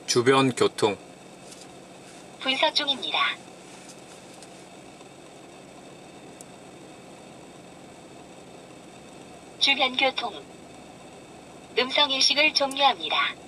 주변 교통, 분석 중입니다. 주변 교통. 음성 인식을 종료합니다.